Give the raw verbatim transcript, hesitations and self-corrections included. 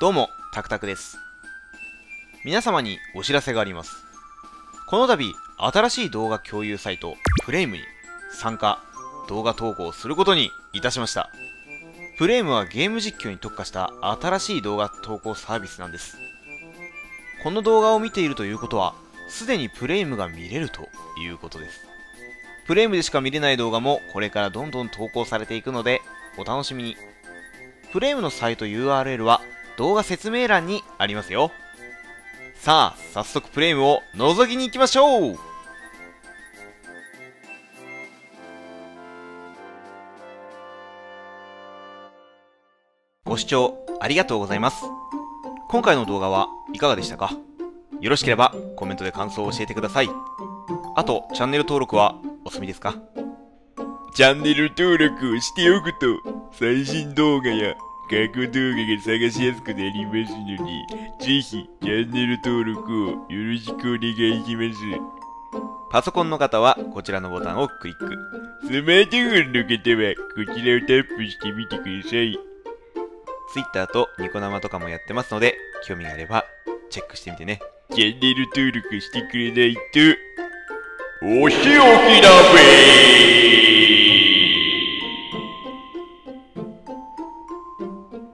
どうも、タクタクです。皆様にお知らせがあります。この度、新しい動画共有サイト、プレイムに参加、動画投稿することにいたしました。プレイムはゲーム実況に特化した新しい動画投稿サービスなんです。この動画を見ているということは、すでにプレイムが見れるということです。プレイムでしか見れない動画もこれからどんどん投稿されていくので、お楽しみに。プレイムのサイト ユーアールエル は動画説明欄にありますよ。さあ、早速プレイムを覗きに行きましょう。ご視聴ありがとうございます。今回の動画はいかがでしたか？よろしければコメントで感想を教えてください。あと、チャンネル登録はお済みですか？ チャンネル登録をしておくと最新動画や過去動画が探しやすくなりますので、ぜひチャンネル登録をよろしくお願いします。 パソコンの方はこちらのボタンをクリック。 スマートフォンの方はこちらをタップしてみてください。 Twitter とニコ生とかもやってますので、興味があればチェックしてみてね。 チャンネル登録してくれないとお仕置きだべー。